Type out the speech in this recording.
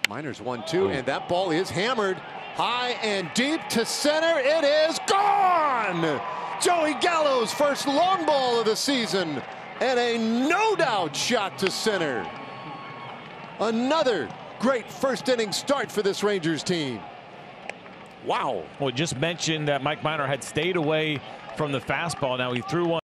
Miners 1-2, and that ball is hammered high and deep to center. It is gone! Joey Gallo's first long ball of the season, and a no-doubt shot to center. Another great first inning start for this Rangers team. Wow. Well, just mentioned that Mike Minor had stayed away from the fastball. Now he threw one.